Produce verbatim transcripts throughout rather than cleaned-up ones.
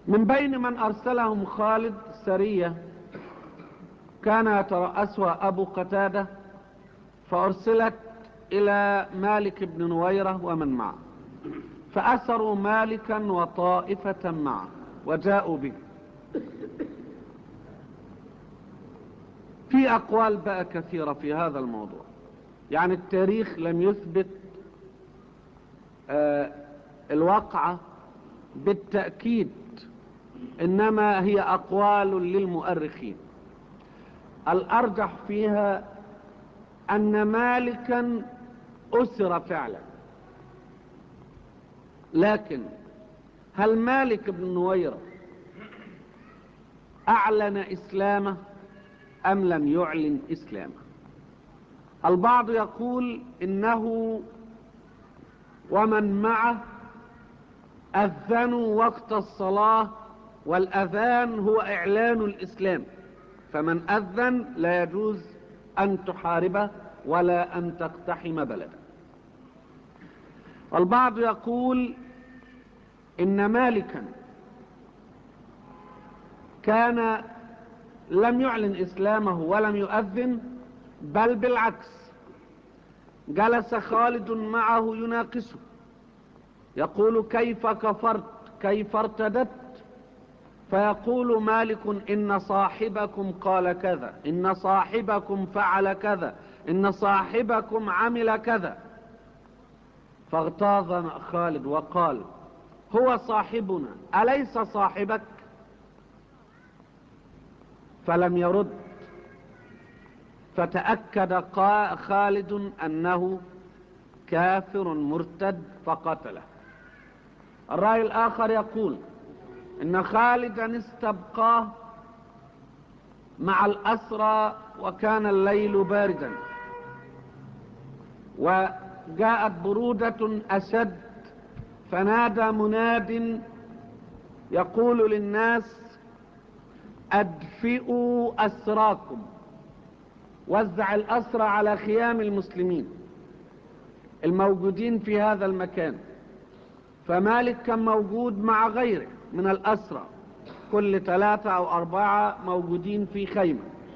من بين من أرسلهم خالد سرية كان يترأسها أبو قتادة، فأرسلت إلى مالك بن نويرة ومن معه، فأسروا مالكا وطائفة معه وجاءوا به. في أقوال بقى كثيرة في هذا الموضوع، يعني التاريخ لم يثبت آه الواقعة بالتأكيد، إنما هي أقوال للمؤرخين. الأرجح فيها أن مالكا أسر فعلا، لكن هل مالك بن نويرة أعلن إسلامه أم لم يعلن إسلامه؟ البعض يقول إنه ومن معه أذنوا وقت الصلاة، والأذان هو إعلان الإسلام، فمن أذن لا يجوز أن تحاربه ولا أن تقتحم بلده. البعض يقول إن مالكا كان لم يعلن إسلامه ولم يؤذن، بل بالعكس جلس خالد معه يناقشه، يقول كيف كفرت، كيف ارتدت؟ فيقول مالك إن صاحبكم قال كذا، إن صاحبكم فعل كذا، إن صاحبكم عمل كذا. فاغتاظ خالد وقال هو صاحبنا أليس صاحبك؟ فلم يرد، فتأكد خالد أنه كافر مرتد فقتله. الرأي الآخر يقول إن خالدا استبقاه مع الأسرى وكان الليل باردا، وجاءت برودة أشد، فنادى مناد يقول للناس أدفئوا أسراكم، وزع الأسرى على خيام المسلمين الموجودين في هذا المكان. فمالك كان موجود مع غيره من الأسرى، كل ثلاثة أو أربعة موجودين في خيمة.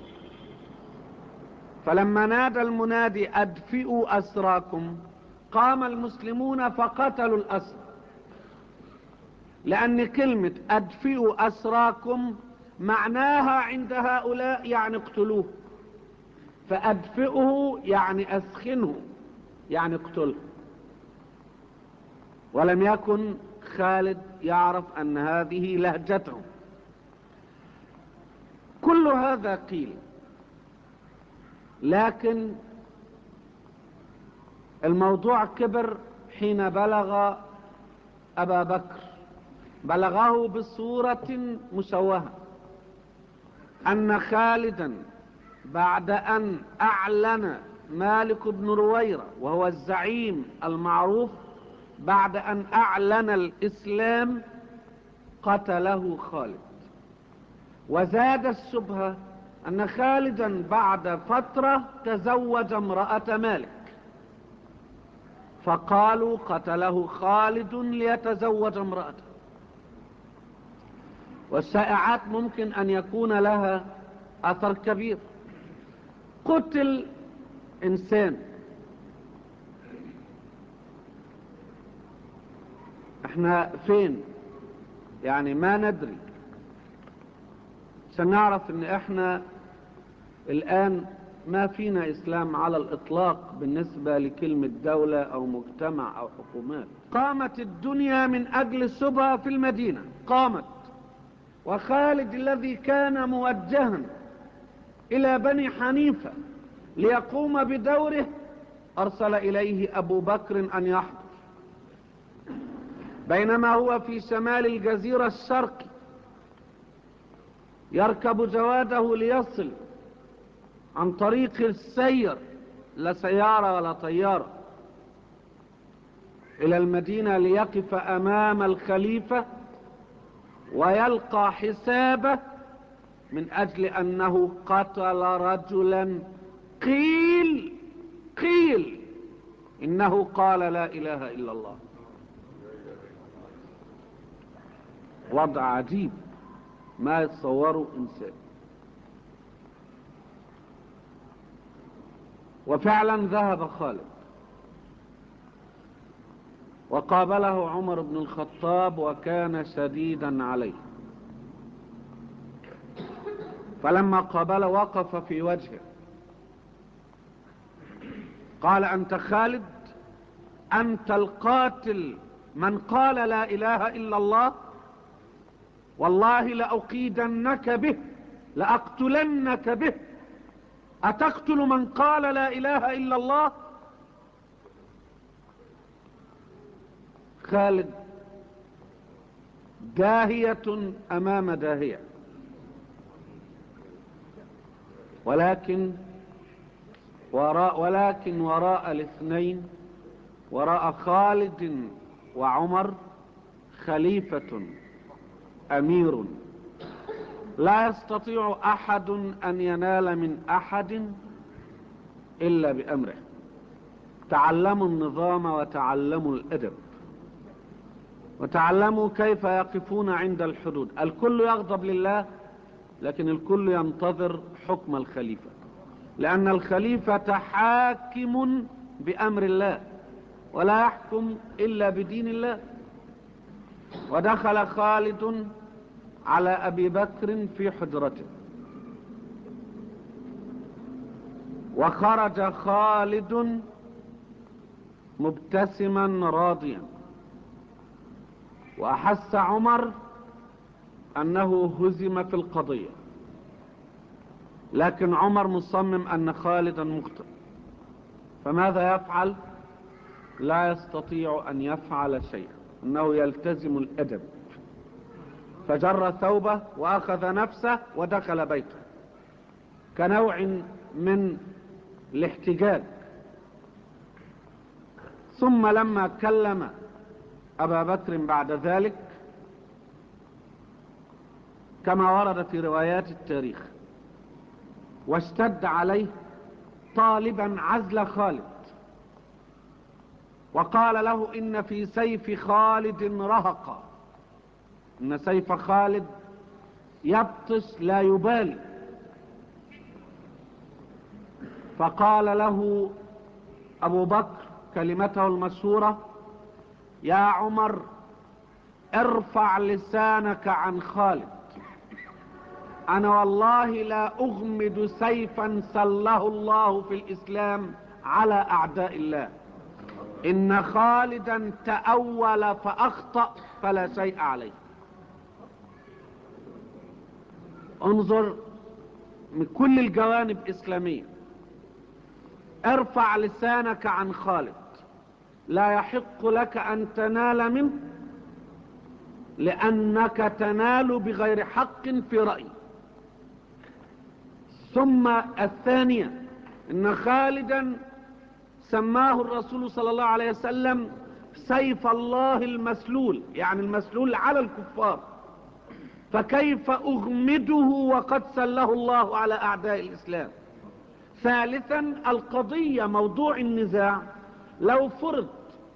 فلما نادى المنادي أدفئوا أسراكم، قام المسلمون فقتلوا الأسرى، لأن كلمة أدفئوا أسراكم معناها عند هؤلاء يعني اقتلوه، فأدفئه يعني أسخنه يعني اقتله. ولم يكن خالد يعرف أن هذه لهجتهم. كل هذا قيل، لكن الموضوع كبر حين بلغ أبا بكر، بلغه بصورة مشوهة أن خالدا بعد أن أعلن مالك بن رويرة وهو الزعيم المعروف، بعد أن أعلن الإسلام قتله خالد. وزاد الشبهة أن خالدا بعد فترة تزوج امرأة مالك، فقالوا قتله خالد ليتزوج امرأته. والشائعات ممكن أن يكون لها أثر كبير. قتل إنسان، احنا فين؟ يعني ما ندري. سنعرف ان احنا الآن ما فينا إسلام على الإطلاق بالنسبة لكلمة دولة أو مجتمع أو حكومات. قامت الدنيا من أجل شبهة في المدينة، قامت، وخالد الذي كان موجها إلى بني حنيفة ليقوم بدوره أرسل إليه أبو بكر أن يحضر، بينما هو في شمال الجزيرة الشرقي يركب جواده ليصل عن طريق السير، لا سيارة ولا طيارة، إلى المدينة ليقف أمام الخليفة ويلقى حسابه من أجل أنه قتل رجلا قيل قيل إنه قال لا إله إلا الله. وضع عجيب ما يتصوره إنسان. وفعلا ذهب خالد وقابله عمر بن الخطاب وكان شديدا عليه، فلما قابله وقف في وجهه قال: أنت خالد؟ أنت القاتل من قال لا إله إلا الله؟ والله لأقيدنك به، لأقتلنك به. أتقتل من قال لا إله إلا الله؟ خالد داهية أمام داهية، ولكن وراء ولكن وراء الاثنين، وراء خالد وعمر، خليفة أمير لا يستطيع أحد أن ينال من أحد إلا بأمره. تعلموا النظام وتعلموا الأدب وتعلموا كيف يقفون عند الحدود. الكل يغضب لله، لكن الكل ينتظر حكم الخليفة، لأن الخليفة حاكم بأمر الله ولا يحكم إلا بدين الله. ودخل خالد على أبي بكر في حجرته، وخرج خالد مبتسما راضيا، وأحس عمر أنه هزم في القضية، لكن عمر مصمم أن خالدا مخطئ، فماذا يفعل؟ لا يستطيع أن يفعل شيئا، أنه يلتزم الأدب، فجر ثوبه وأخذ نفسه ودخل بيته كنوع من الاحتجاج. ثم لما كلم أبا بكر بعد ذلك كما ورد في روايات التاريخ، واشتد عليه طالبا عزل خالد، وقال له: إن في سيف خالد رهقا، إن سيف خالد يبطش لا يبالي. فقال له أبو بكر كلمته المشهورة: يا عمر، ارفع لسانك عن خالد، أنا والله لا أغمد سيفا سله الله في الإسلام على أعداء الله. إن خالدا تأول فأخطأ فلا شيء عليه. انظر من كل الجوانب إسلامية. ارفع لسانك عن خالد، لا يحق لك أن تنال منه، لأنك تنال بغير حق في رأيي. ثم الثانية، إن خالدا سماه الرسول صلى الله عليه وسلم سيف الله المسلول، يعني المسلول على الكفار، فكيف أغمده وقد سله الله على أعداء الإسلام؟ ثالثا، القضية موضوع النزاع لو فرض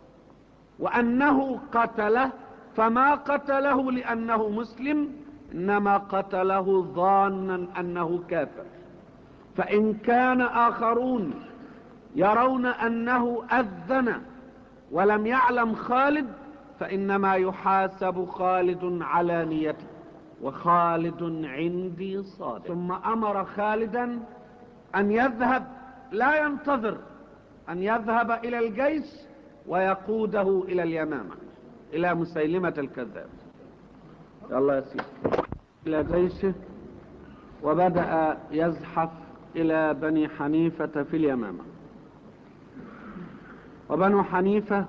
وأنه قتله، فما قتله لأنه مسلم، إنما قتله ظانا أنه كافر. فإن كان آخرون يرون أنه أذن ولم يعلم خالد، فإنما يحاسب خالد على نيته، وخالد عندي صادق. ثم أمر خالدا أن يذهب، لا ينتظر، أن يذهب إلى الجيش ويقوده إلى اليمامة، إلى مسيلمة الكذاب. الله يسير إلى جيشه، وبدأ يزحف إلى بني حنيفة في اليمامة. وبنو حنيفة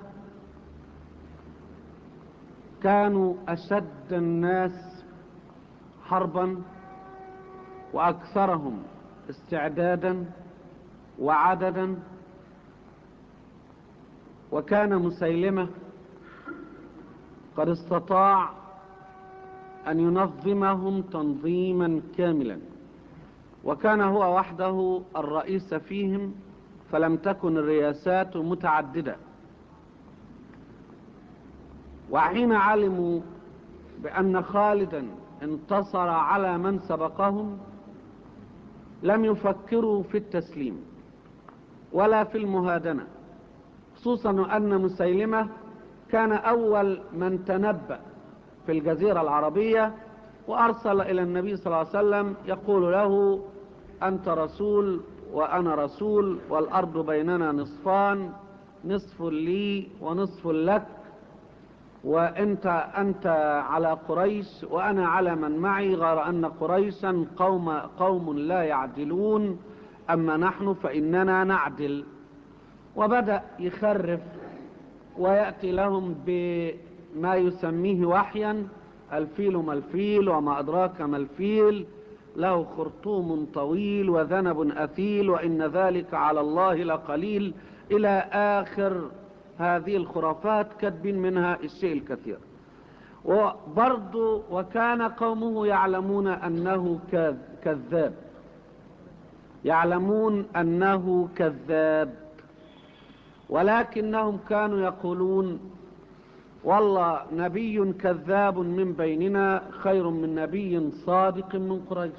كانوا أشد الناس حربا وأكثرهم استعدادا وعددا، وكان مسيلمة قد استطاع أن ينظمهم تنظيما كاملا، وكان هو وحده الرئيس فيهم، فلم تكن الرياسات متعددة. وحين علموا بأن خالدا انتصر على من سبقهم لم يفكروا في التسليم ولا في المهادنة، خصوصا أن مسيلمة كان أول من تنبأ في الجزيرة العربية، وأرسل إلى النبي صلى الله عليه وسلم يقول له: أنت رسول وأنا رسول، والأرض بيننا نصفان، نصف لي ونصف لك، وأنت أنت على قريش وأنا على من معي، غير أن قريشا قوم, قوم لا يعدلون، أما نحن فإننا نعدل. وبدأ يخرف ويأتي لهم بما يسميه وحيا: الفيل ما الفيل وما أدراك ما الفيل، له خرطوم طويل وذنب أثيل وإن ذلك على الله لقليل، إلى آخر هذه الخرافات، كاتبين منها الشيء الكثير. وبرضو وكان قومه يعلمون أنه كذاب، يعلمون أنه كذاب، ولكنهم كانوا يقولون: والله نبي كذاب من بيننا خير من نبي صادق من قريش.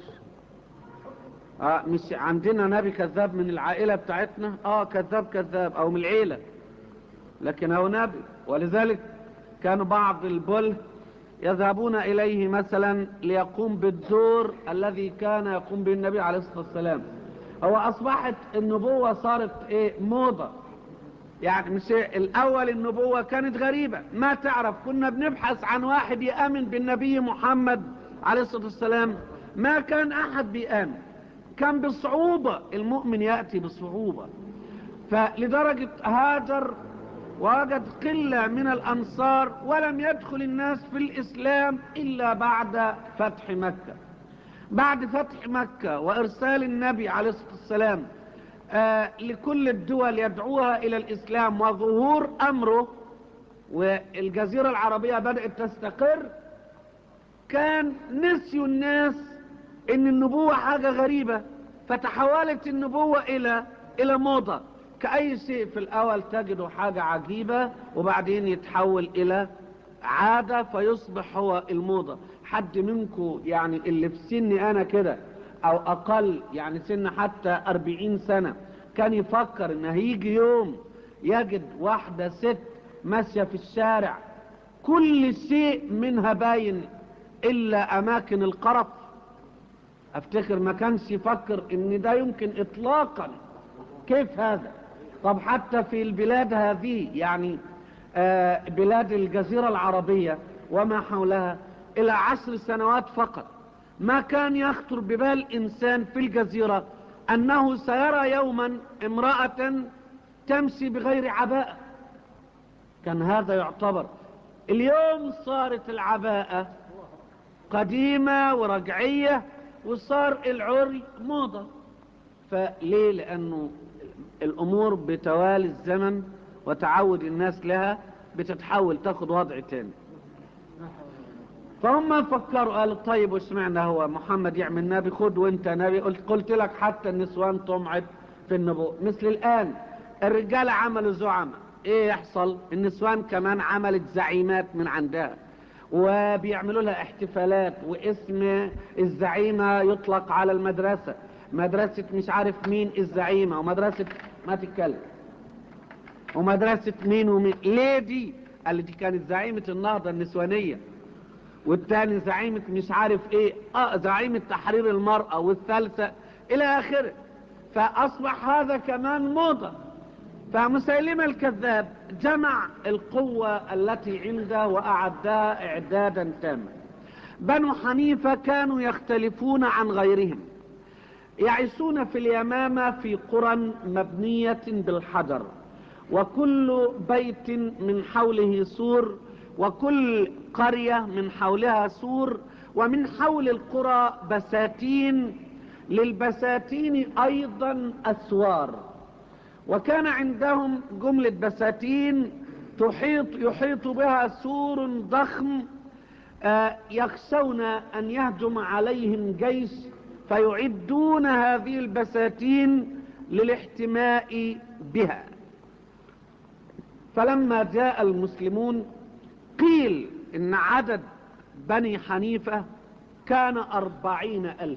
آه مش عندنا نبي كذاب من العائلة بتاعتنا، اه كذاب كذاب او من العيلة، لكن هو نبي. ولذلك كانوا بعض البل يذهبون اليه مثلا ليقوم بالدور الذي كان يقوم به النبي عليه الصلاة والسلام. هو اصبحت النبوة صارت ايه موضة، يعني مش الاول النبوة كانت غريبة، ما تعرف، كنا بنبحث عن واحد يأمن بالنبي محمد عليه الصلاة والسلام، ما كان احد بيآمن، كان بصعوبة، المؤمن يأتي بصعوبة. فلدرجة هاجر ووجد قلة من الأنصار، ولم يدخل الناس في الإسلام إلا بعد فتح مكة. بعد فتح مكة وإرسال النبي عليه الصلاة والسلام آه لكل الدول يدعوها إلى الإسلام وظهور أمره، والجزيرة العربية بدأت تستقر، كان نسيوا الناس إن النبوة حاجة غريبة، فتحولت النبوة إلى إلى موضة. كأي شيء في الأول تجده حاجة عجيبة، وبعدين يتحول إلى عادة فيصبح هو الموضة. حد منكم يعني اللي في سني أنا كده أو أقل، يعني سن حتى أربعين سنة، كان يفكر إن هيجي يوم يجد واحدة ست ماشية في الشارع كل شيء منها باين إلا أماكن القرف؟ أفتكر ما كانش يفكر إن ده يمكن إطلاقا. كيف هذا؟ طب حتى في البلاد هذه، يعني آه بلاد الجزيرة العربية وما حولها، إلى عشر سنوات فقط ما كان يخطر ببال إنسان في الجزيرة أنه سيرى يوما امرأة تمشي بغير عباءة. كان هذا يعتبر. اليوم صارت العباءة قديمة ورجعية، وصار العري موضة. فليه؟ لأنه الأمور بتوالي الزمن وتعود الناس لها بتتحول تاخد وضع تاني. فهم فكروا، قالوا طيب وسمعنا هو محمد يعمل نبي، خد وانت نبي. قلت, قلت لك حتى النسوان طمعت في النبوة. مثل الآن الرجال عملوا زعماء، ايه يحصل؟ النسوان كمان عملت زعيمات من عندها، وبيعملوا لها احتفالات، واسم الزعيمة يطلق على المدرسة، مدرسة مش عارف مين الزعيمة، ومدرسة ما تتكلم، ومدرسة مين ومين. ليه دي؟ قال دي كانت زعيمة النهضة النسوانية، والتاني زعيمة مش عارف ايه، اه زعيمة تحرير المرأة، والثالثة الى اخره. فاصبح هذا كمان موضة. فمسيلمة الكذاب جمع القوة التي عنده وأعدها إعدادا تاما. بنو حنيفة كانوا يختلفون عن غيرهم، يعيشون في اليمامة في قرى مبنية بالحجر، وكل بيت من حوله سور، وكل قرية من حولها سور، ومن حول القرى بساتين، للبساتين أيضا أسوار. وكان عندهم جملة بساتين تحيط يحيط بها سور ضخم، آه يخشون أن يهجم عليهم جيش، فيعدون هذه البساتين للاحتماء بها. فلما جاء المسلمون قيل إن عدد بني حنيفة كان أربعين ألف.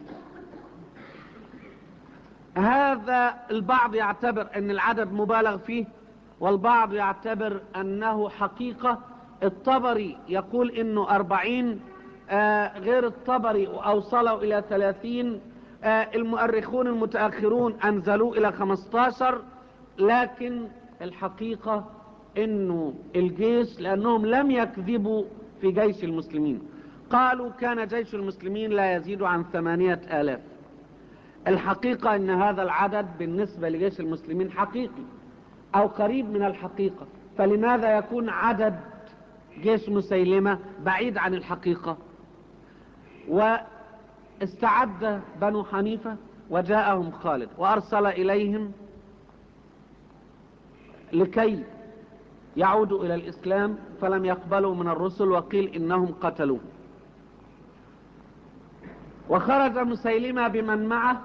هذا البعض يعتبر أن العدد مبالغ فيه، والبعض يعتبر أنه حقيقة. الطبري يقول أنه أربعين، آه غير الطبري أوصلوا إلى ثلاثين، آه المؤرخون المتأخرون أنزلوا إلى خمستاشر. لكن الحقيقة أنه الجيش، لأنهم لم يكذبوا في جيش المسلمين، قالوا كان جيش المسلمين لا يزيد عن ثمانية آلاف. الحقيقة أن هذا العدد بالنسبة لجيش المسلمين حقيقي أو قريب من الحقيقة، فلماذا يكون عدد جيش مسيلمة بعيد عن الحقيقة؟ واستعد بنو حنيفة وجاءهم خالد وأرسل إليهم لكي يعودوا إلى الإسلام، فلم يقبلوا من الرسل، وقيل إنهم قتلوه. وخرج مسيلمة بمن معه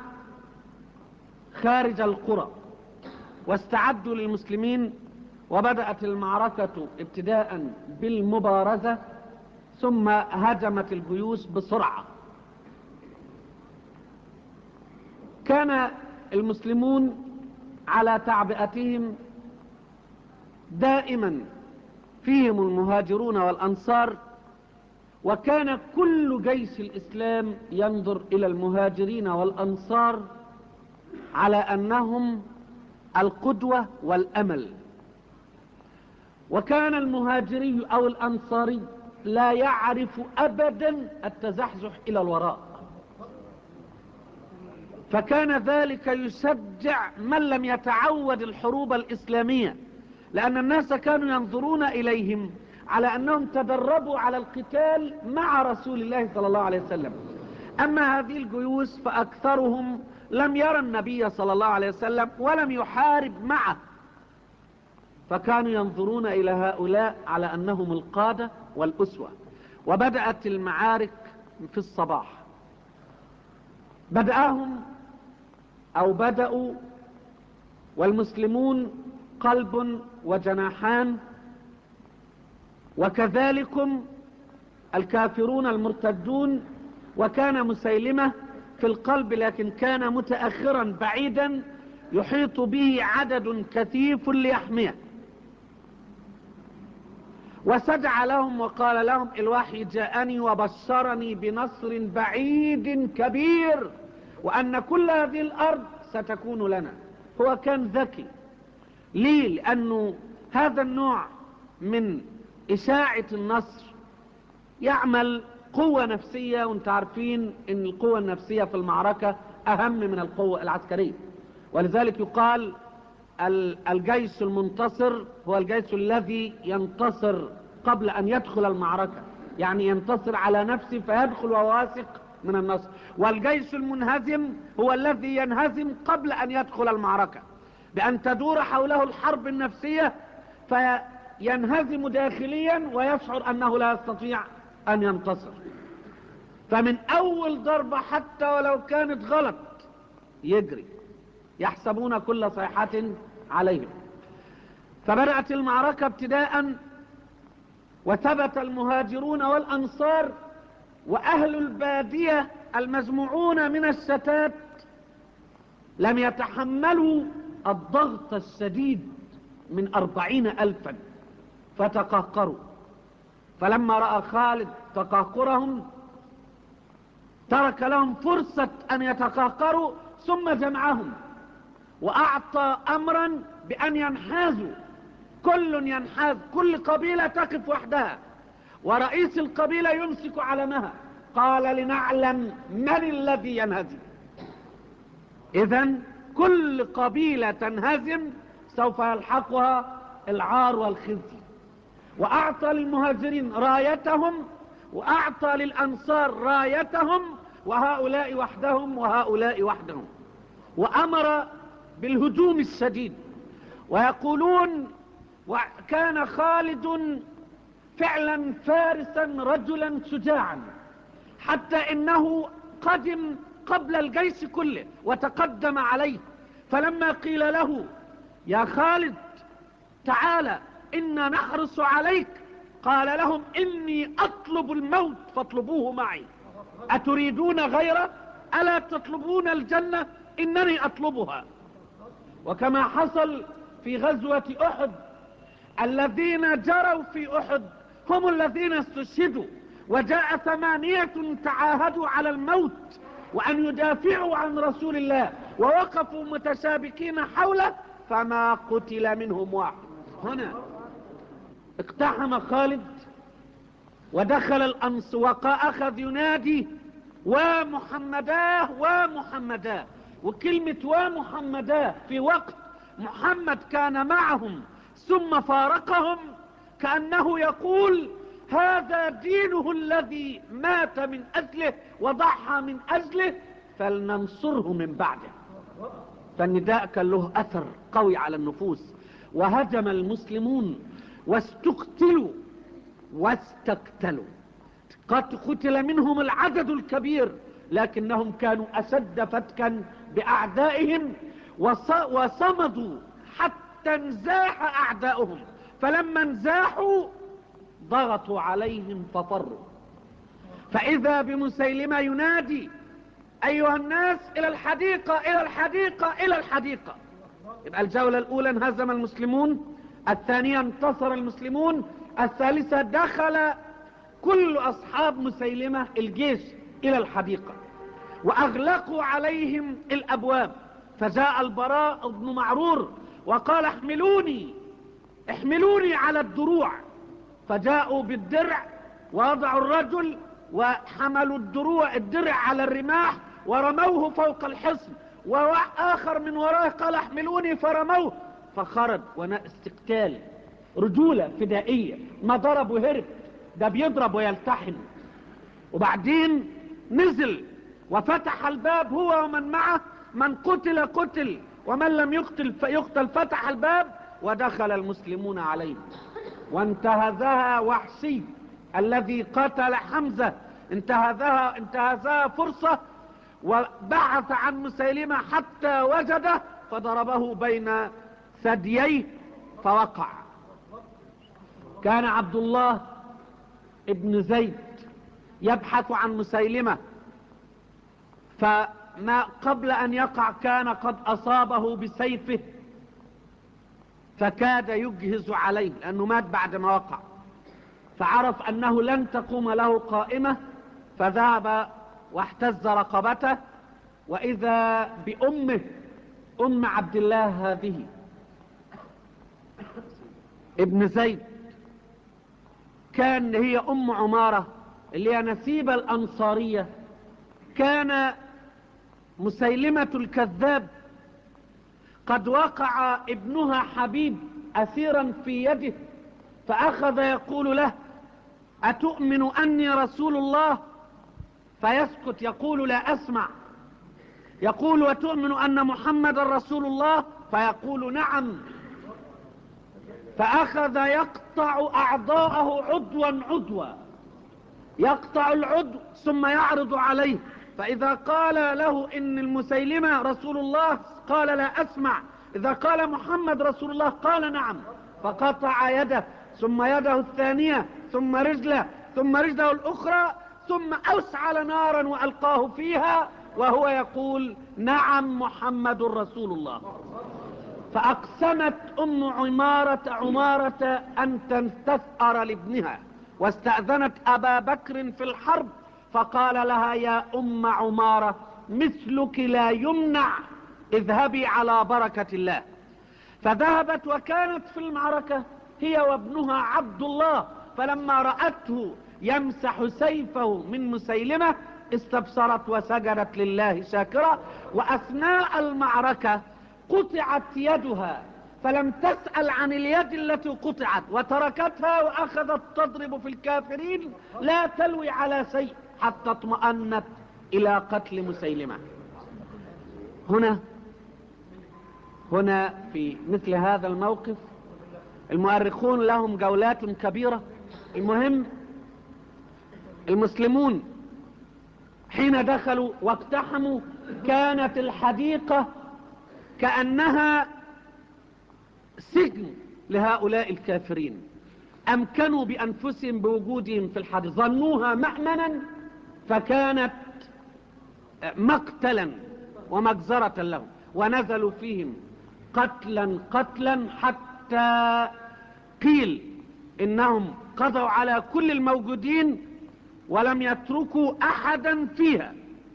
خارج القرى واستعدوا للمسلمين، وبدأت المعركة ابتداء بالمبارزة، ثم هجمت الجيوش بسرعة. كان المسلمون على تعبئتهم دائما فيهم المهاجرون والأنصار، وكان كل جيش الإسلام ينظر إلى المهاجرين والأنصار على أنهم القدوة والأمل. وكان المهاجري أو الأنصاري لا يعرف أبدا التزحزح إلى الوراء، فكان ذلك يشجع من لم يتعود الحروب الإسلامية، لأن الناس كانوا ينظرون إليهم على أنهم تدربوا على القتال مع رسول الله صلى الله عليه وسلم. أما هذه الجيوش فأكثرهم لم يرى النبي صلى الله عليه وسلم ولم يحارب معه، فكانوا ينظرون إلى هؤلاء على أنهم القادة والأسوة. وبدأت المعارك في الصباح. بدأهم أو بدأوا والمسلمون قلب وجناحان، وكذلكم الكافرون المرتدون. وكان مسيلمة في القلب، لكن كان متأخرا بعيدا يحيط به عدد كثيف ليحميه. وسدع لهم وقال لهم: الوحي جاءني وبشرني بنصر بعيد كبير، وأن كل هذه الأرض ستكون لنا. هو كان ذكي. ليه؟ لأنه هذا النوع من إشاعة النصر يعمل قوة نفسية، وانت عارفين ان القوة النفسية في المعركة أهم من القوة العسكرية. ولذلك يقال الجيش المنتصر هو الجيش الذي ينتصر قبل أن يدخل المعركة، يعني ينتصر على نفسه فيدخل وواثق من النصر. والجيش المنهزم هو الذي ينهزم قبل أن يدخل المعركة، بأن تدور حوله الحرب النفسية فينهزم داخليا ويشعر أنه لا يستطيع أن ينتصر. فمن أول ضربة حتى ولو كانت غلط يجري، يحسبون كل صيحة عليهم. فبدأت المعركة ابتداء، وثبت المهاجرون والأنصار وأهل البادية المزموعون من الشتات لم يتحملوا الضغط الشديد من أربعين ألفا فتقهقروا. فلما رأى خالد تقهقرهم ترك لهم فرصة أن يتقهقروا، ثم جمعهم وأعطى أمرا بأن ينحازوا، كل ينحاز، كل قبيلة تقف وحدها، ورئيس القبيلة يمسك علمها. قال: لنعلم من الذي ينهزم. إذن كل قبيلة تنهزم سوف يلحقها العار والخزي. وأعطى للمهاجرين رايتهم، وأعطى للأنصار رايتهم، وهؤلاء وحدهم وهؤلاء وحدهم، وأمر بالهجوم الشديد. ويقولون: وكان خالد فعلا فارسا رجلا شجاعا، حتى إنه قدم قبل الجيش كله وتقدم عليه. فلما قيل له: يا خالد تعالى إنا نحرص عليك، قال لهم إني أطلب الموت فاطلبوه معي، أتريدون غيره؟ ألا تطلبون الجنة؟ إنني أطلبها. وكما حصل في غزوة أحد، الذين جروا في أحد هم الذين استشهدوا، وجاء ثمانية تعاهدوا على الموت وأن يدافعوا عن رسول الله، ووقفوا متشابكين حوله فما قتل منهم واحد. هنا اقتحم خالد ودخل الأنص وأخذ ينادي ومحمداه ومحمداه، وكلمة ومحمداه في وقت محمد كان معهم ثم فارقهم، كأنه يقول هذا دينه الذي مات من أجله وضحى من أجله، فلننصره من بعده. فالنداء كان له أثر قوي على النفوس، وهجم المسلمون واستقتلوا واستقتلوا. قد قتل منهم العدد الكبير، لكنهم كانوا أشد فتكا بأعدائهم، وصمدوا حتى انزاح أعدائهم، فلما انزاحوا ضغطوا عليهم ففروا. فإذا بمسيلمة ينادي أيها الناس إلى الحديقة إلى الحديقة إلى الحديقة. يبقى الجولة الأولى انهزم المسلمون، الثانية انتصر المسلمون، الثالثة دخل كل أصحاب مسيلمة الجيش إلى الحديقة وأغلقوا عليهم الأبواب. فجاء البراء بن معرور وقال احملوني احملوني على الدروع، فجاءوا بالدرع ووضعوا الرجل وحملوا الدروع الدرع على الرماح ورموه فوق الحصن، وآخر من وراه قال احملوني فرموه، فخرج. وانا استقتال رجولة فدائية، ما ضرب وهرب، ده بيضرب ويلتحم. وبعدين نزل وفتح الباب هو ومن معه، من قتل قتل ومن لم يقتل يقتل، فتح الباب ودخل المسلمون عليه. وانتهزها وحشي الذي قتل حمزة، انتهزها انتهزها فرصة وبعث عن مسيلمة حتى وجده فضربه بين ثدييه فوقع. كان عبد الله ابن زيد يبحث عن مسيلمة، فما قبل أن يقع كان قد أصابه بسيفه فكاد يجهز عليه لأنه مات بعد ما وقع، فعرف أنه لن تقوم له قائمة، فذهب واحتز رقبته، وإذا بأمه أم عبد الله هذه ابن زيد، كان هي أم عمارة اللي هي نسيبة الأنصارية. كان مسيلمة الكذاب قد وقع ابنها حبيب أسيرا في يده، فأخذ يقول له أتؤمن أني رسول الله؟ فيسكت، يقول لا أسمع. يقول وتؤمن أن محمد رسول الله؟ فيقول نعم. فأخذ يقطع أعضاءه عضوا عضوا، يقطع العضو ثم يعرض عليه، فإذا قال له إن المسيلمة رسول الله قال لا أسمع، إذا قال محمد رسول الله قال نعم. فقطع يده ثم يده الثانية ثم رجله ثم رجله الأخرى، ثم أشعل نارا وألقاه فيها وهو يقول نعم محمد رسول الله. فأقسمت أم عمارة عمارة أن تستثأر لابنها، واستأذنت أبا بكر في الحرب فقال لها يا أم عمارة مثلك لا يمنع، اذهبي على بركة الله. فذهبت وكانت في المعركة هي وابنها عبد الله، فلما رأته يمسح سيفه من مسيلمة استبصرت وسجدت لله شاكرة. وأثناء المعركة قطعت يدها فلم تسأل عن اليد التي قطعت وتركتها وأخذت تضرب في الكافرين لا تلوي على شيء حتى اطمأنت إلى قتل مسيلمة. هنا هنا في مثل هذا الموقف المؤرخون لهم جولات كبيرة. المهم المسلمون حين دخلوا واقتحموا كانت الحديقة كأنها سجن لهؤلاء الكافرين، أمكنوا بأنفسهم بوجودهم في الحديث، ظنوها مأمنا فكانت مقتلا ومجزرة لهم، ونزلوا فيهم قتلا قتلا حتى قيل إنهم قضوا على كل الموجودين ولم يتركوا أحدا فيها.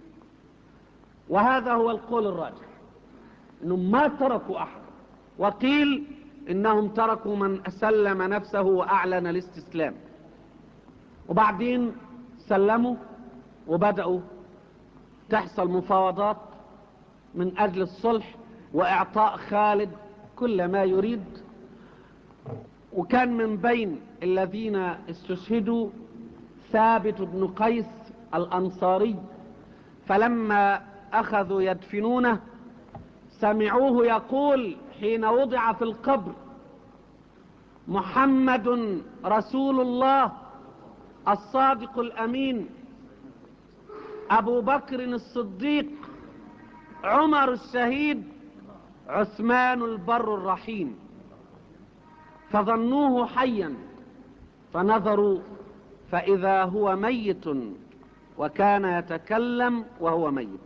وهذا هو القول الراجح، إنهم ما تركوا أحد، وقيل إنهم تركوا من أسلم نفسه وأعلن الاستسلام. وبعدين سلموا وبدأوا تحصل مفاوضات من أجل الصلح وإعطاء خالد كل ما يريد. وكان من بين الذين استشهدوا ثابت بن قيس الأنصاري، فلما أخذوا يدفنونه سمعوه يقول حين وضع في القبر: محمد رسول الله الصادق الأمين، أبو بكر الصديق، عمر الشهيد، عثمان البر الرحيم. فظنوه حيا فنظروا فإذا هو ميت، وكان يتكلم وهو ميت.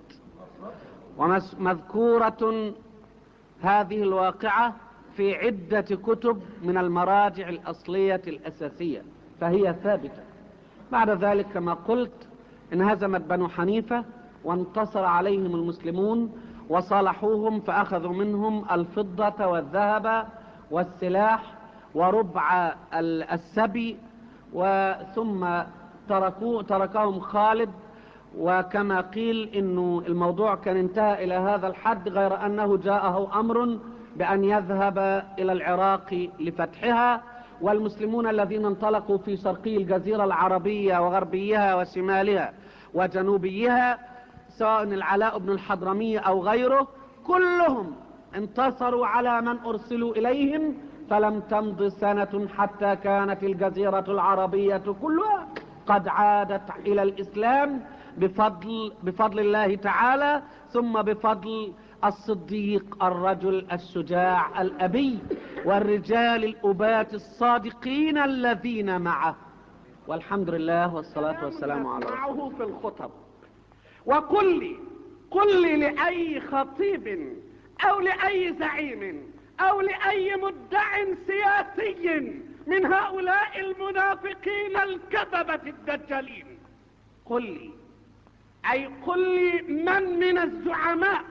ومذكورة هذه الواقعة في عدة كتب من المراجع الأصلية الأساسية، فهي ثابتة. بعد ذلك كما قلت انهزمت بنو حنيفة وانتصر عليهم المسلمون وصالحوهم، فأخذوا منهم الفضة والذهب والسلاح وربع السبي، وثم تركوا تركهم خالد. وكما قيل انه الموضوع كان انتهى الى هذا الحد، غير انه جاءه امر بان يذهب الى العراق لفتحها، والمسلمون الذين انطلقوا في شرقي الجزيرة العربية وغربيها وشمالها وجنوبيها، سواء العلاء بن الحضرمي او غيره، كلهم انتصروا على من ارسلوا اليهم. فلم تمض سنة حتى كانت الجزيرة العربية كلها قد عادت الى الاسلام بفضل, بفضل الله تعالى، ثم بفضل الصديق الرجل الشجاع الأبي والرجال الأبات الصادقين الذين معه. والحمد لله والصلاة والسلام على رسول الله. في الخطب. وقل لي قل لي لأي خطيب أو لأي زعيم أو لأي مدع سياسي من هؤلاء المنافقين الكذبة الدجالين، قل لي، أي قل لي من من الزعماء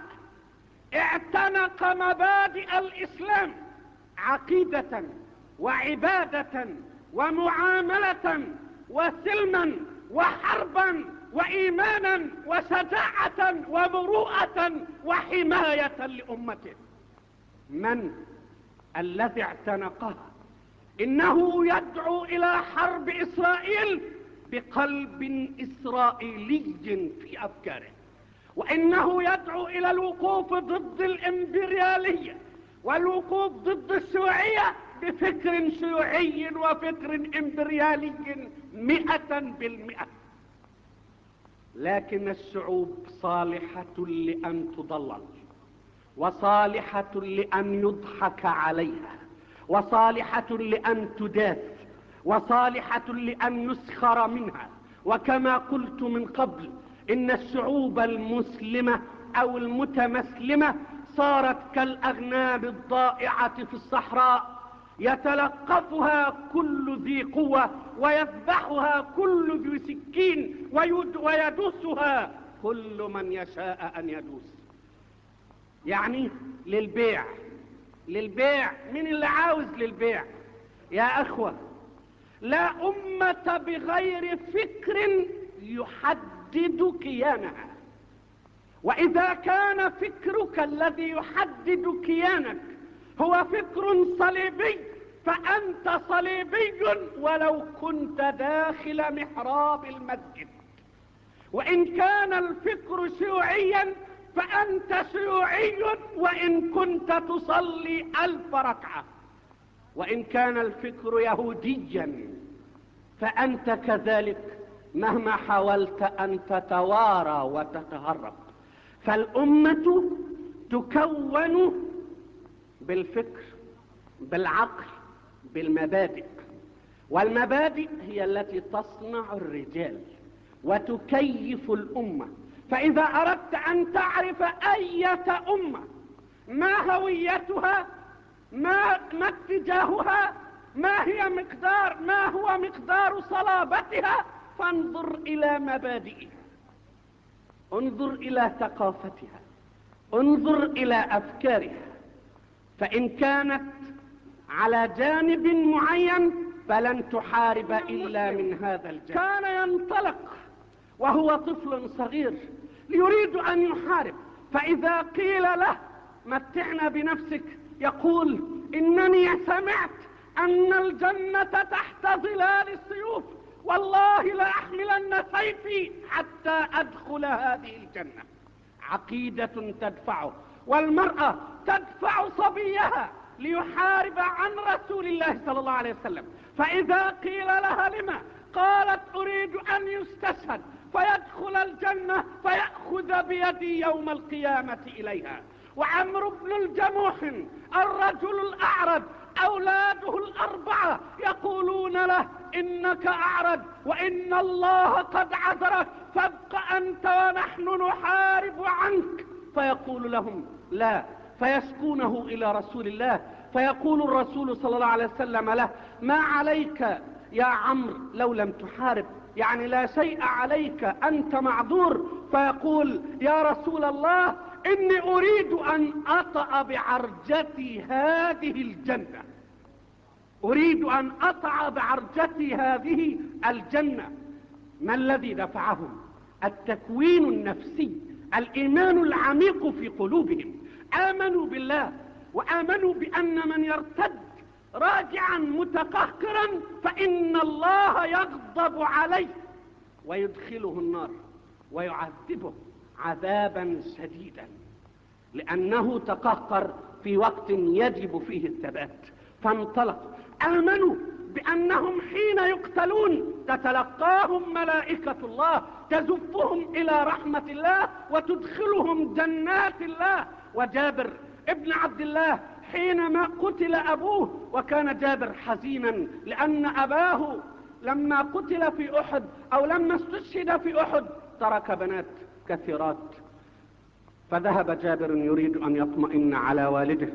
اعتنق مبادئ الإسلام عقيدة وعبادة ومعاملة وسلما وحربا وإيمانا وشجاعة ومروءة وحماية لأمته. من الذي اعتنقها؟ إنه يدعو إلى حرب إسرائيل بقلب إسرائيلي في أفكاره، وإنه يدعو إلى الوقوف ضد الإمبريالية والوقوف ضد الشيوعية بفكر شيوعي وفكر إمبريالي مئة بالمئة. لكن الشعوب صالحة لأن تضلل، وصالحة لأن يضحك عليها، وصالحة لأن تداس، وصالحة لأن يسخر منها. وكما قلت من قبل إن الشعوب المسلمة أو المتمسلمة صارت كالأغنام الضائعة في الصحراء، يتلقفها كل ذي قوة ويذبحها كل ذي سكين ويدوسها كل من يشاء أن يدوس. يعني للبيع للبيع من اللي عاوز للبيع؟ يا أخوة، لا أمة بغير فكر يحدد كيانها. وإذا كان فكرك الذي يحدد كيانك هو فكر صليبي فأنت صليبي ولو كنت داخل محراب المسجد. وإن كان الفكر شيوعيا فأنت شيوعي وإن كنت تصلي ألف ركعة. وإن كان الفكر يهوديا فأنت كذلك مهما حاولت أن تتوارى وتتهرب. فالأمة تكون بالفكر، بالعقل، بالمبادئ. والمبادئ هي التي تصنع الرجال وتكيف الأمة. فإذا أردت أن تعرف أية أمة ما هويتها، ما, ما اتجاهها، ما هي مقدار ما هو مقدار صلابتها، فانظر إلى مبادئها، انظر إلى ثقافتها، انظر إلى أفكارها. فإن كانت على جانب معين فلن تحارب إلا من هذا الجانب. كان ينطلق وهو طفل صغير يريد أن يحارب، فإذا قيل له متعنا بنفسك يقول إنني سمعت أن الجنة تحت ظلال السيوف، والله لأحملن سيفي حتى أدخل هذه الجنة. عقيدة تدفعه. والمرأة تدفع صبيها ليحارب عن رسول الله صلى الله عليه وسلم، فإذا قيل لها لما قالت أريد أن يستشهد فيدخل الجنة فيأخذ بيدي يوم القيامة إليها. وعمرو بن الجموح الرجل الأعرج أولاده الأربعة يقولون له إنك أعرج وإن الله قد عذرك فابق أنت ونحن نحارب عنك، فيقول لهم لا، فيشكونه إلى رسول الله، فيقول الرسول صلى الله عليه وسلم له ما عليك يا عمرو لو لم تحارب، يعني لا شيء عليك، أنت معذور. فيقول يا رسول الله إني أريد أن أطأ بعرجتي هذه الجنة، أريد أن أطأ بعرجتي هذه الجنة. ما الذي دفعهم؟ التكوين النفسي، الإيمان العميق في قلوبهم. آمنوا بالله وآمنوا بأن من يرتد راجعا متقهقرا فإن الله يغضب عليه ويدخله النار ويعذبه عذابا شديدا، لأنه تقهقر في وقت يجب فيه الثبات. فانطلق. آمنوا بأنهم حين يقتلون تتلقاهم ملائكة الله تزفهم إلى رحمة الله وتدخلهم جنات الله. وجابر ابن عبد الله حينما قتل أبوه، وكان جابر حزينا لأن أباه لما قتل في أحد أو لما استشهد في أحد ترك بنات كثيرات، فذهب جابر يريد أن يطمئن على والده،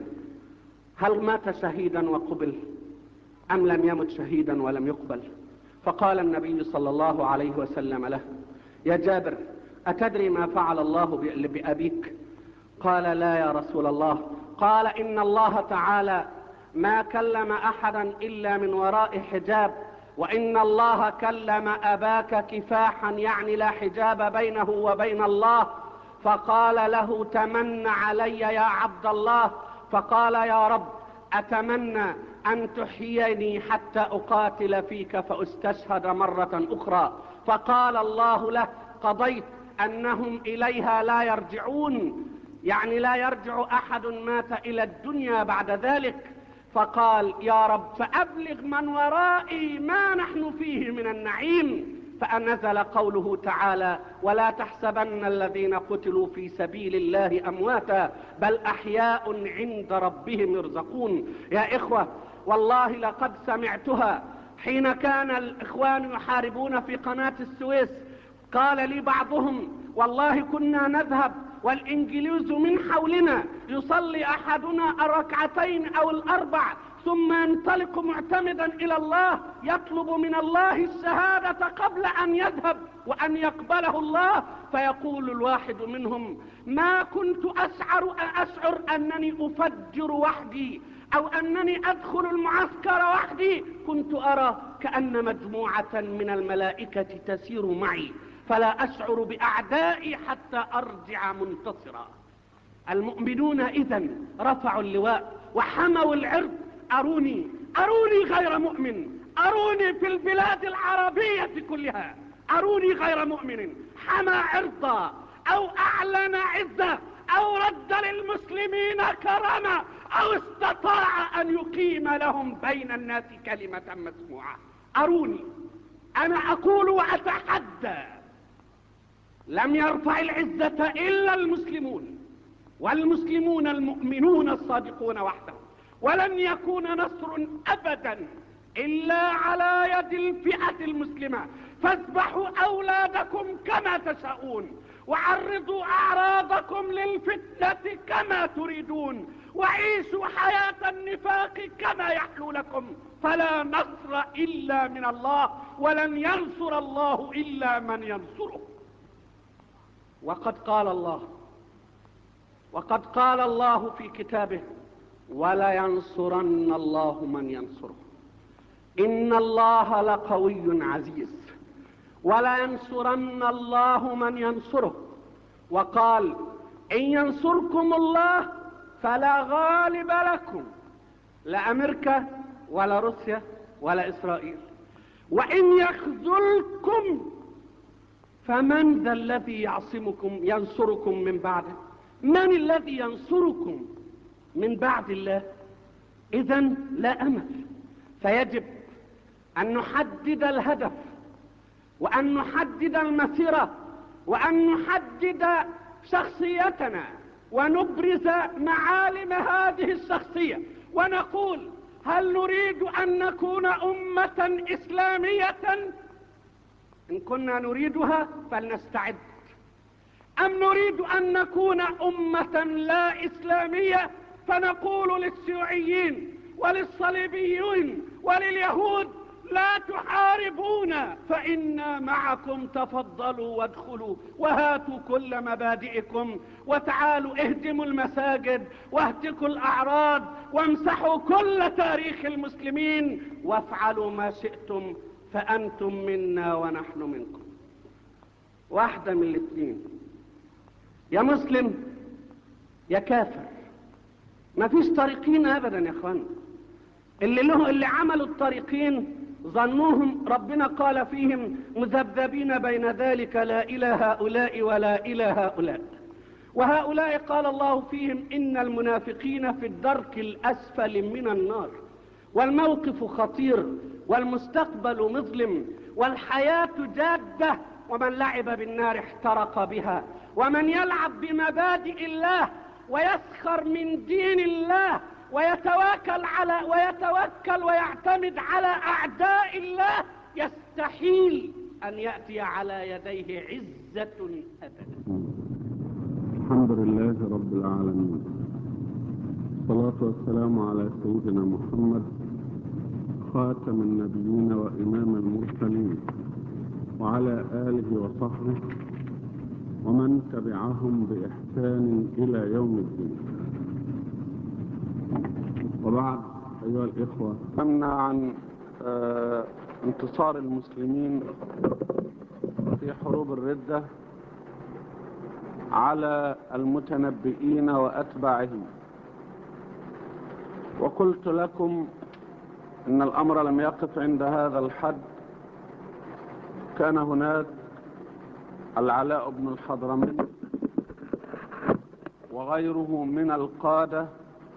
هل مات شهيدا وقبل أم لم يمت شهيدا ولم يقبل؟ فقال النبي صلى الله عليه وسلم له يا جابر أتدري ما فعل الله بأبيك؟ قال لا يا رسول الله. قال إن الله تعالى ما كلم أحدا إلا من وراء حجاب، وإن الله كلم أباك كفاحا، يعني لا حجاب بينه وبين الله. فقال له تمن علي يا عبد الله، فقال يا رب أتمنى أن تحييني حتى أقاتل فيك فأستشهد مرة أخرى. فقال الله له قضيت أنهم إليها لا يرجعون، يعني لا يرجع أحد مات إلى الدنيا بعد ذلك. فقال يا رب فأبلغ من ورائي ما نحن فيه من النعيم. فنزل قوله تعالى ولا تحسبن الذين قتلوا في سبيل الله أمواتا بل أحياء عند ربهم يرزقون. يا إخوة والله لقد سمعتها حين كان الإخوان يحاربون في قناة السويس. قال لي بعضهم والله كنا نذهب والإنجليز من حولنا، يصلي أحدنا الركعتين أو الأربع ثم ينطلق معتمدا إلى الله يطلب من الله الشهادة قبل أن يذهب وأن يقبله الله. فيقول الواحد منهم ما كنت أشعر, أشعر أنني أفجر وحدي أو أنني أدخل المعسكر وحدي، كنت أرى كأن مجموعة من الملائكة تسير معي، فلا أشعر بأعدائي حتى أرجع منتصرا. المؤمنون إذن رفعوا اللواء وحموا العرض. أروني أروني غير مؤمن، أروني في البلاد العربية كلها، أروني غير مؤمن حمى عرضا أو أعلن عزة أو رد للمسلمين كرامة أو استطاع أن يقيم لهم بين الناس كلمة مسموعة. أروني. أنا أقول وأتحدى لم يرفع العزة إلا المسلمون، والمسلمون المؤمنون الصادقون وحدهم، ولن يكون نصر أبدا إلا على يد الفئة المسلمة. فاذبحوا أولادكم كما تشاءون، وعرضوا أعراضكم للفتنة كما تريدون، وعيشوا حياة النفاق كما يحلو لكم، فلا نصر إلا من الله، ولن ينصر الله إلا من ينصره. وقد قال الله وقد قال الله في كتابه: ولينصرن الله من ينصره، إن الله لقوي عزيز. ولينصرن الله من ينصره. وقال: إن ينصركم الله فلا غالب لكم، لا أمريكا ولا روسيا ولا إسرائيل. وإن يخذلكم فمن ذا الذي يعصمكم ينصركم من بعده؟ من الذي ينصركم من بعد الله؟ إذن لا أمل. فيجب أن نحدد الهدف، وأن نحدد المسيرة، وأن نحدد شخصيتنا، ونبرز معالم هذه الشخصية، ونقول: هل نريد أن نكون أمة إسلامية؟ إن كنا نريدها فلنستعد. أم نريد أن نكون أمة لا إسلامية فنقول للشيوعيين وللصليبيين ولليهود: لا تحاربونا فإنا معكم، تفضلوا وادخلوا وهاتوا كل مبادئكم، وتعالوا اهدموا المساجد واهتكوا الأعراض وامسحوا كل تاريخ المسلمين وافعلوا ما شئتم، فأنتم منا ونحن منكم. واحدة من الاثنين، يا مسلم يا كافر. ما فيش طريقين أبدا يا اخوان. اللي له اللي عملوا الطريقين ظنوهم ربنا قال فيهم: مذبذبين بين ذلك، لا إلى هؤلاء ولا إلى هؤلاء. وهؤلاء قال الله فيهم: إن المنافقين في الدرك الأسفل من النار. والموقف خطير، والمستقبل مظلم، والحياة جادة، ومن لعب بالنار احترق بها. ومن يلعب بمبادئ الله ويسخر من دين الله ويتواكل على ويتوكل ويعتمد على أعداء الله يستحيل أن يأتي على يديه عزة أبدا. الحمد لله رب العالمين، الصلاة والسلام على سيدنا محمد خاتم النبيين وإمام المرسلين، وعلى آله وصحبه ومن تبعهم بإحسان إلى يوم الدين. وبعد، أيها الإخوة، تكلمنا عن آه انتصار المسلمين في حروب الردة على المتنبئين وأتباعهم، وقلت لكم إن الأمر لم يقف عند هذا الحد. كان هناك العلاء بن الحضرمي وغيره من القادة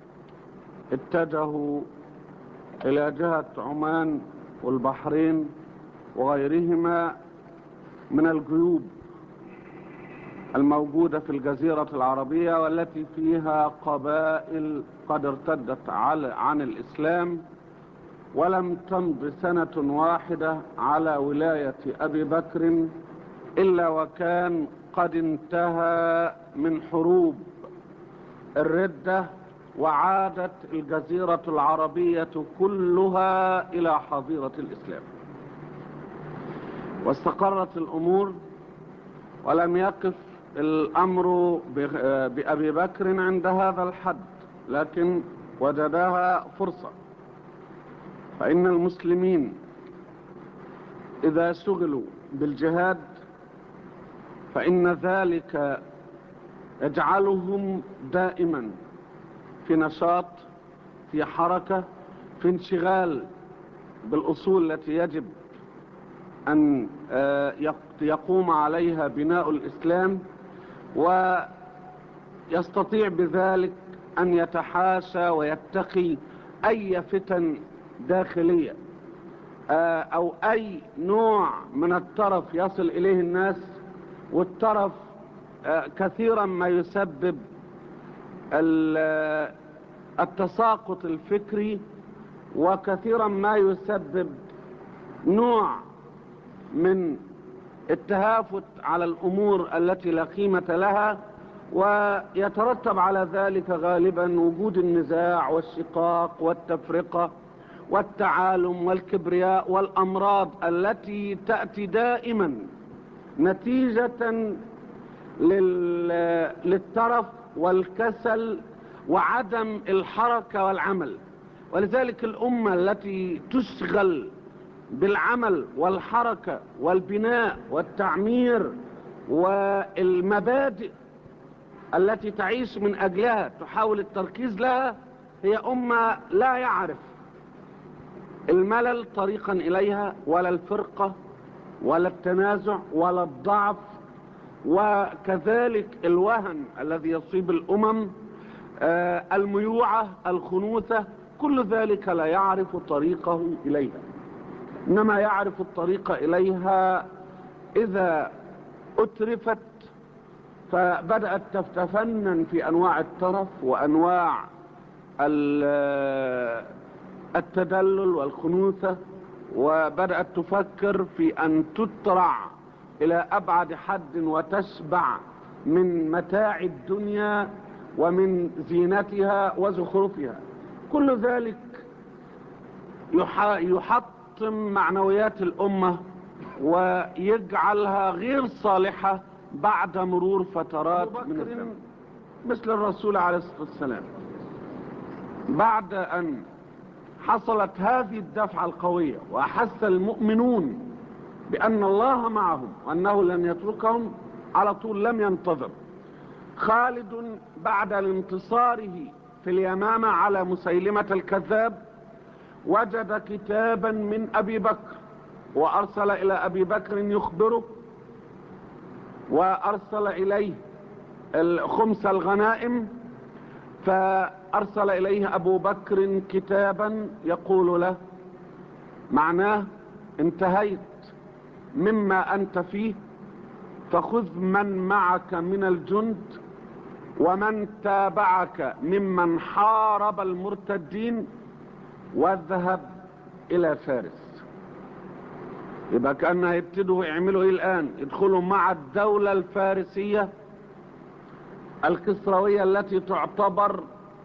اتجهوا إلى جهة عمان والبحرين وغيرهما من الجيوب الموجودة في الجزيرة العربية، والتي فيها قبائل قد ارتدت عن الإسلام، ولم تمض سنة واحدة على ولاية أبي بكر إلا وكان قد انتهى من حروب الردة، وعادت الجزيرة العربية كلها إلى حظيرة الإسلام، واستقرت الأمور. ولم يقف الأمر بأبي بكر عند هذا الحد، لكن وجدها فرصة. فإن المسلمين إذا شغلوا بالجهاد فإن ذلك يجعلهم دائما في نشاط، في حركة، في انشغال بالأصول التي يجب أن يقوم عليها بناء الإسلام، ويستطيع بذلك أن يتحاشى ويتقي أي فتن داخلية أو أي نوع من الترف يصل إليه الناس. والترف كثيرا ما يسبب التساقط الفكري وكثيرا ما يسبب نوع من التهافت على الأمور التي لا قيمة لها، ويترتب على ذلك غالبا وجود النزاع والشقاق والتفرقة والتعالم والكبرياء والأمراض التي تأتي دائما نتيجة للترف والكسل وعدم الحركة والعمل. ولذلك الأمة التي تشغل بالعمل والحركة والبناء والتعمير والمبادئ التي تعيش من أجلها تحاول التركيز لها، هي أمة لا يعرف الملل طريقا إليها، ولا الفرقة ولا التنازع ولا الضعف، وكذلك الوهن الذي يصيب الأمم، آه الميوعة، الخنوثة، كل ذلك لا يعرف طريقه إليها، إنما يعرف الطريق إليها إذا أترفت فبدأت تتفنن في أنواع الترف وأنواع التدلل والخنوثة، وبدأت تفكر في أن تترع إلى أبعد حد وتشبع من متاع الدنيا ومن زينتها وزخرفها. كل ذلك يحطم معنويات الأمة ويجعلها غير صالحة بعد مرور فترات من الزمن. مثل الرسول عليه الصلاة والسلام بعد أن حصلت هذه الدفعة القوية وأحس المؤمنون بأن الله معهم وأنه لن يتركهم، على طول لم ينتظر. خالد بعد الانتصاره في اليمامة على مسيلمة الكذاب وجد كتابا من أبي بكر وأرسل إلى أبي بكر يخبره، وأرسل إليه خمس الغنائم، فأرسل إليه أبو بكر كتابا يقول له معناه انتهيت مما أنت فيه، فخذ من معك من الجند ومن تابعك ممن حارب المرتدين واذهب إلى فارس. يبقى كأنها يبتدوا يعملوا إيه الآن؟ يدخلوا مع الدولة الفارسية الكسروية التي تعتبر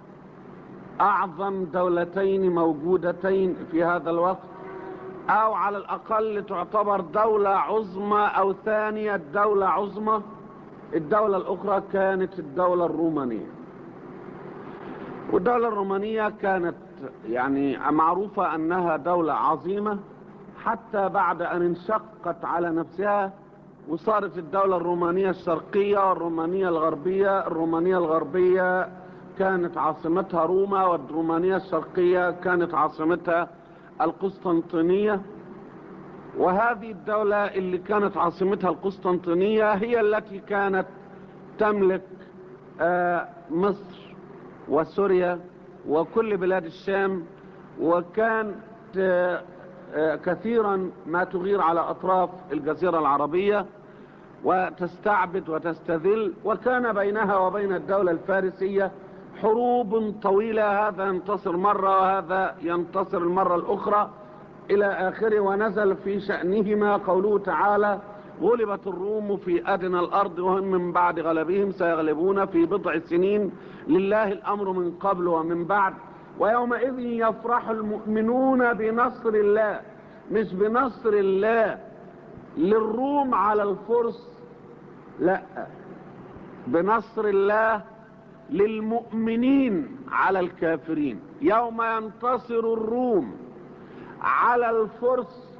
أعظم دولتين موجودتين في هذا الوقت، أو على الأقل تعتبر دولة عظمى أو ثانية دولة عظمى. الدولة الأخرى كانت الدولة الرومانية، والدولة الرومانية كانت يعني معروفة أنها دولة عظيمة حتى بعد أن انشقت على نفسها وصارت الدولة الرومانية الشرقية والرومانية الغربية. الرومانية الغربية كانت عاصمتها روما، والرومانية الشرقية كانت عاصمتها القسطنطينية. وهذه الدولة اللي كانت عاصمتها القسطنطينية هي التي كانت تملك آه مصر وسوريا وكل بلاد الشام، وكان آه كثيرا ما تغير على أطراف الجزيرة العربية وتستعبد وتستذل. وكان بينها وبين الدولة الفارسية حروب طويلة، هذا ينتصر مرة وهذا ينتصر المرة الأخرى إلى آخره. ونزل في شأنهما قوله تعالى غلبت الروم في أدنى الأرض وهم من بعد غلبهم سيغلبون في بضع سنين لله الأمر من قبل ومن بعد ويومئذ يفرح المؤمنون بنصر الله. مش بنصر الله للروم على الفرس، لا، بنصر الله للمؤمنين على الكافرين. يوم ينتصر الروم على الفرس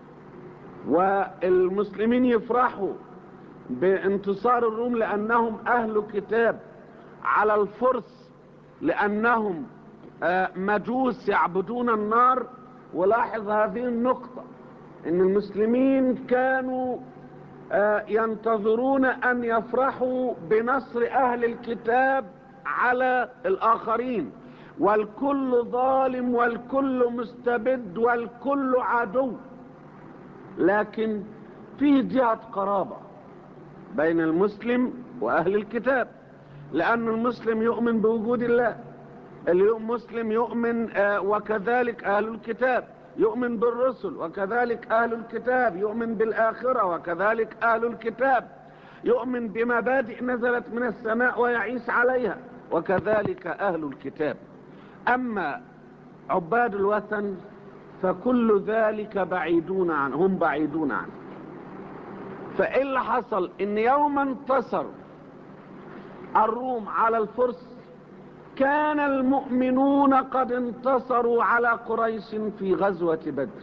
والمسلمين يفرحوا بانتصار الروم لأنهم أهل كتاب، على الفرس لأنهم مجوس يعبدون النار. ولاحظ هذه النقطة، ان المسلمين كانوا ينتظرون ان يفرحوا بنصر اهل الكتاب على الاخرين، والكل ظالم والكل مستبد والكل عدو. لكن في جهة قرابة بين المسلم واهل الكتاب، لان المسلم يؤمن بوجود الله المسلم يؤمن آه وكذلك أهل الكتاب، يؤمن بالرسل وكذلك أهل الكتاب، يؤمن بالآخرة وكذلك أهل الكتاب، يؤمن بمبادئ نزلت من السماء ويعيش عليها وكذلك أهل الكتاب. أما عباد الوثن فكل ذلك بعيدون عنه، هم بعيدون عنه. فإيه اللي حصل؟ إن يوم انتصر الروم على الفرس كان المؤمنون قد انتصروا على قريش في غزوة بدر.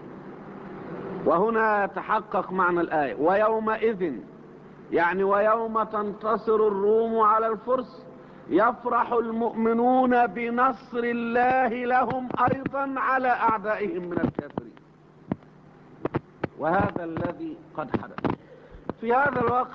وهنا يتحقق معنى الآية ويومئذ، يعني ويوم تنتصر الروم على الفرس يفرح المؤمنون بنصر الله لهم أيضا على أعدائهم من الكافرين. وهذا الذي قد حدث. في هذا الوقت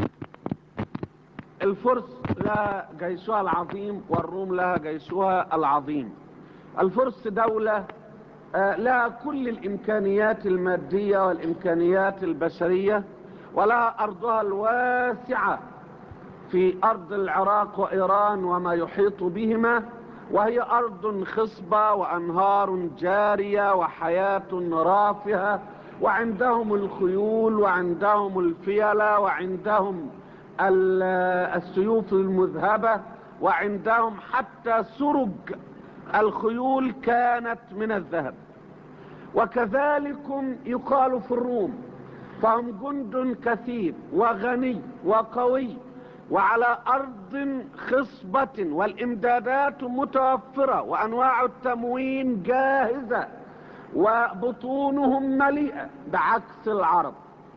الفرس لها جيشها العظيم والروم لها جيشها العظيم. الفرس دولة لها كل الإمكانيات المادية والإمكانيات البشرية، ولها أرضها الواسعة في أرض العراق وإيران وما يحيط بهما، وهي أرض خصبة وأنهار جارية وحياة رافهة، وعندهم الخيول وعندهم الفيلة وعندهم السيوف المذهبة، وعندهم حتى سرج الخيول كانت من الذهب. وكذلك يقال في الروم، فهم جند كثير وغني وقوي وعلى أرض خصبة، والإمدادات متوفرة وأنواع التموين جاهزة وبطونهم مليئة، بعكس العرب.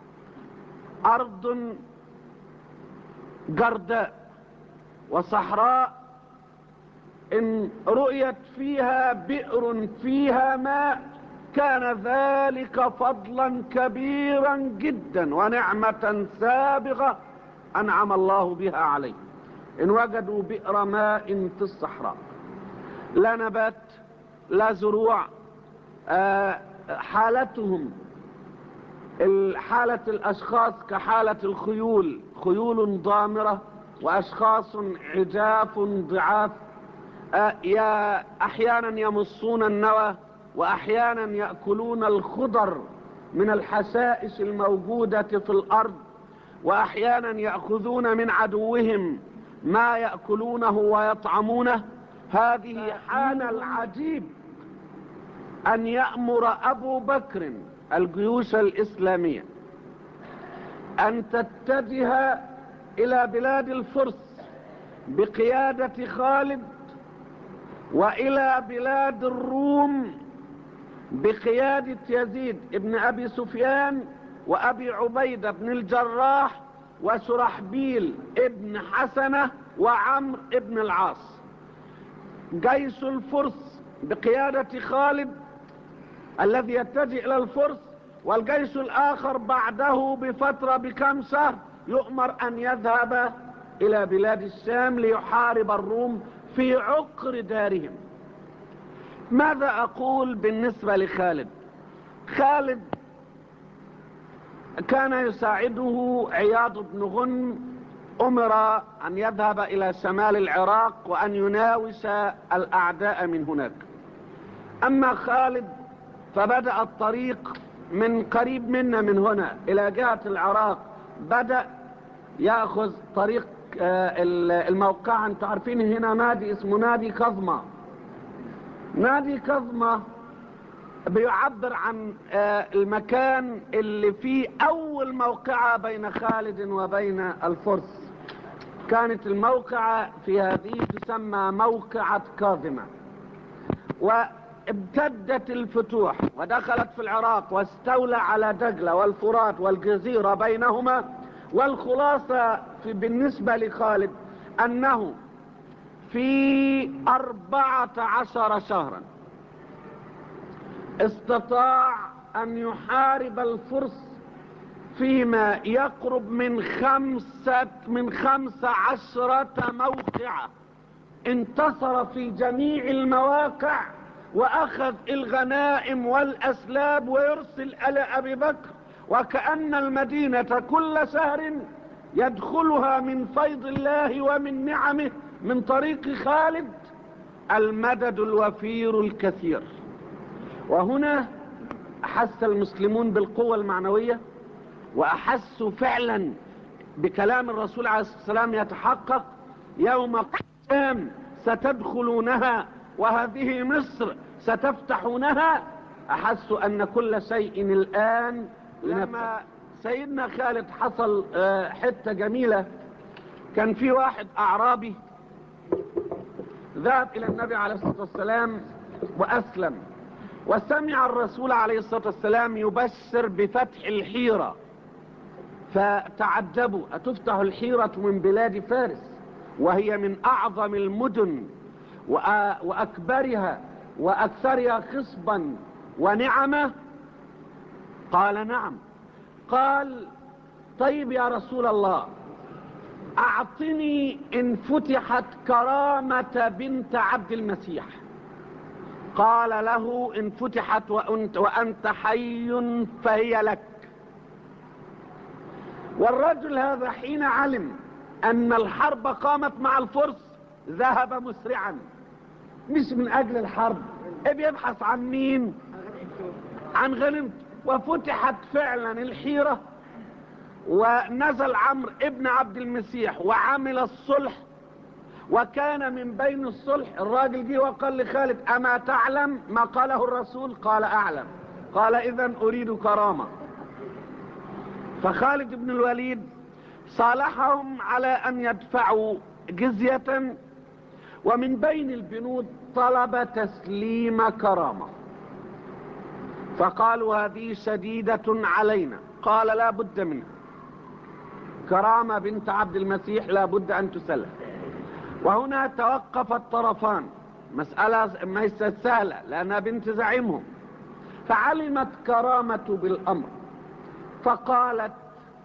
أرض جرداء وصحراء إن رؤيت فيها بئر فيها ماء كان ذلك فضلا كبيرا جدا ونعمة سابغة أنعم الله بها عليه. إن وجدوا بئر ماء في الصحراء، لا نبات لا زروع، آه حالتهم حالة الأشخاص كحالة الخيول، خيول ضامرة وأشخاص عجاف ضعاف، آه يا أحيانا يمصون النوى وأحيانا يأكلون الخضر من الحشائش الموجودة في الأرض، وأحيانا يأخذون من عدوهم ما يأكلونه ويطعمونه. هذه حال العجيب أن يأمر أبو بكر الجيوش الإسلامية أن تتجه إلى بلاد الفرس بقيادة خالد، وإلى بلاد الروم بقيادة يزيد ابن أبي سفيان وأبي عبيدة بن الجراح وشرحبيل ابن حسنة وعمر ابن العاص. جيش الفرس بقيادة خالد الذي يتجه إلى الفرس، والجيش الآخر بعده بفترة بكم شهر يؤمر أن يذهب إلى بلاد الشام ليحارب الروم في عقر دارهم. ماذا أقول بالنسبة لخالد؟ خالد كان يساعده عياض بن غنم، أمر أن يذهب إلى شمال العراق وأن يناوش الأعداء من هناك. أما خالد فبدأ الطريق من قريب منا من هنا إلى جهة العراق، بدأ يأخذ طريق الموقع. انتم عارفين هنا نادي اسمه نادي كظمة. نادي كظمة بيعبر عن المكان اللي فيه أول موقعة بين خالد وبين الفرس. كانت الموقعة في هذه تسمى موقعة كاظمة، وابتدت الفتوح ودخلت في العراق واستولى على دجلة والفرات والجزيرة بينهما. والخلاصة في بالنسبة لخالد أنه في أربعة عشر شهرا استطاع أن يحارب الفرس فيما يقرب من خمسة من خمسة عشرة موقعة. انتصر في جميع المواقع وأخذ الغنائم والأسلاب ويرسل إلى أبي بكر، وكأن المدينة كل شهر يدخلها من فيض الله ومن نعمه من طريق خالد المدد الوفير الكثير. وهنا أحس المسلمون بالقوة المعنوية، وأحسوا فعلا بكلام الرسول عليه الصلاة والسلام يتحقق: يوم القيامة ستدخلونها وهذه مصر ستفتحونها. أحسوا أن كل شيء الآن. لما سيدنا خالد حصل حتة جميلة، كان في واحد أعرابي ذهب إلى النبي عليه الصلاة والسلام وأسلم، وسمع الرسول عليه الصلاة والسلام يبشر بفتح الحيرة، فتعجبوا: أتفتح الحيرة من بلاد فارس وهي من أعظم المدن وأكبرها وأكثرها خصبا ونعمة؟ قال: نعم. قال: طيب يا رسول الله، أعطني إن فتحت كرامة بنت عبد المسيح. قال له: إن فتحت وأنت, وأنت حي فهي لك. والرجل هذا حين علم أن الحرب قامت مع الفرس ذهب مسرعا، مش من أجل الحرب، بيبحث عن مين؟ عن غنيمته. وفتحت فعلا الحيرة، ونزل عمرو ابن عبد المسيح وعمل الصلح. وكان من بين الصلح الراجل جه وقال لخالد: أما تعلم ما قاله الرسول؟ قال: أعلم. قال: إذن أريد كرامة. فخالد بن الوليد صالحهم على أن يدفعوا جزية، ومن بين البنود طلب تسليم كرامة. فقالوا: هذه شديدة علينا. قال: لا بد منها، كرامة بنت عبد المسيح لا بد أن تسلم. وهنا توقف الطرفان، مسألة ليست سهلة لأنها بنت زعيمهم. فعلمت كرامة بالأمر، فقالت: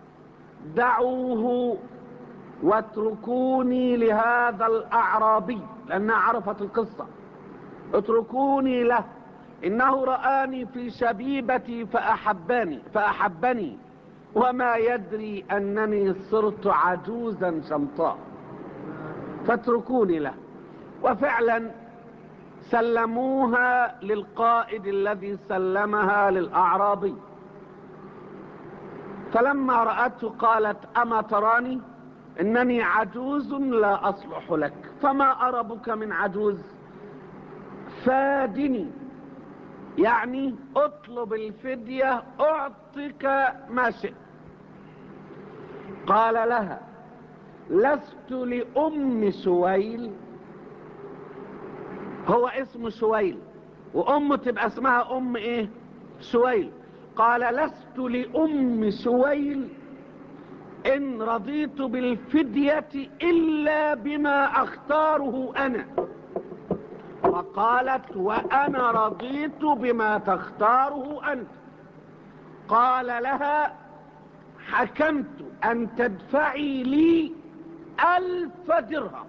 دعوه واتركوني لهذا الأعرابي، لأنها عرفت القصة. اتركوني له، إنه رآني في شبيبتي فأحبني فأحبني وما يدري أنني صرت عجوزا شمطاء، فاتركوني له. وفعلا سلموها للقائد الذي سلمها للأعرابي. فلما رأته قالت: أما تراني إنني عجوز لا أصلح لك، فما أربك من عجوز؟ فادني، يعني اطلب الفدية أعطيك ما شئت. قال لها: لست لأم سويل، هو اسم سويل وأم تبقى اسمها أم إيه؟ سويل. قال: لست لأم سويل إن رضيت بالفدية إلا بما أختاره أنا. فقالت: وأنا رضيت بما تختاره أنت. قال لها: حكمت أن تدفعي لي ألف درهم.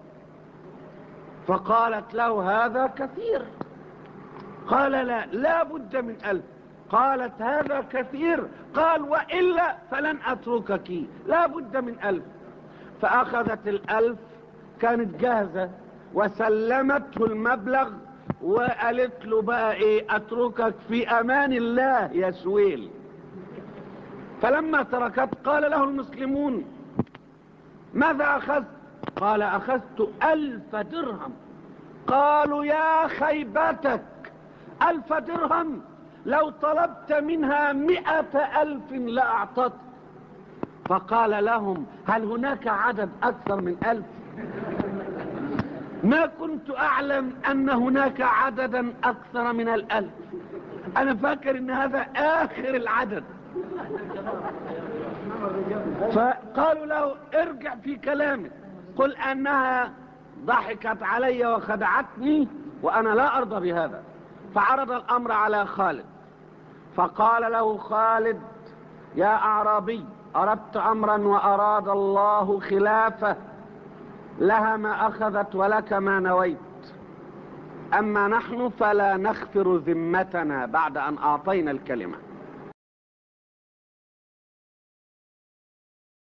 فقالت له: هذا كثير. قال: لا لا بد من ألف. قالت: هذا كثير. قال: وإلا فلن أتركك، لا بد من ألف. فأخذت الألف، كانت جاهزة، وسلمته المبلغ، وقالت له بقى ايه: اتركك في امان الله يا سويل. فلما تركت قال له المسلمون: ماذا اخذت؟ قال: اخذت الف درهم. قالوا: يا خيبتك، الف درهم، لو طلبت منها مئة الف لاعطت. فقال لهم: هل هناك عدد اكثر من الف؟ ما كنت اعلم ان هناك عددا اكثر من الالف، انا فاكر ان هذا اخر العدد. فقالوا له: ارجع في كلامك، قل انها ضحكت علي وخدعتني وانا لا ارضى بهذا. فعرض الامر على خالد، فقال له خالد: يا اعرابي، اردت امرا واراد الله خلافه، لها ما أخذت ولك ما نويت، أما نحن فلا نغفر ذمتنا بعد أن أعطينا الكلمة.